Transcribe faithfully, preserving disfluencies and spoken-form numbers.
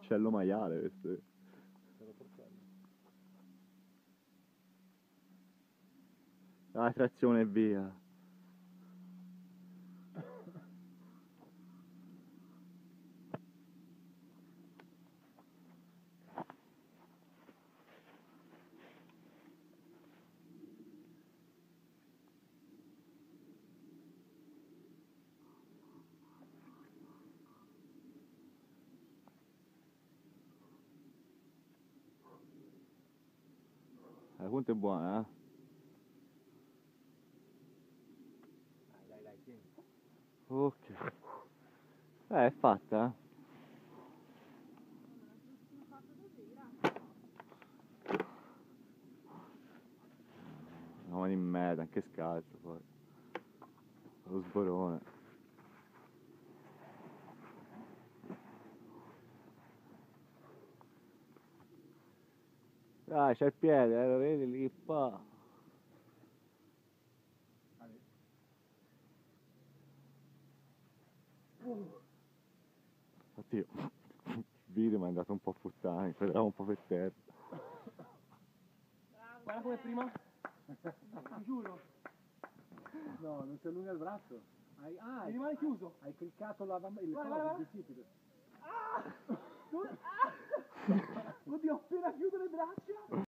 uccello maiale questo. Dai, trazione e via. La punta è buona, eh? Dai, dai, dai, tieni. Ok. Eh, è fatta, eh? Una mano in merda, anche scalzo poi. Lo sborone. Dai, c'è il piede, eh, lo vedi lì, pa. Infatti io, il video mi è andato un po' a puttane, quadravo un po' per terra. Guarda come prima. Ti giuro. No, non si allunga il braccio. Hai, ah, Mi rimane chiuso. hai cliccato la, il, Guarda, coso, guarda, il bicipite. Ah! Oddio, ho appena chiuso le braccia.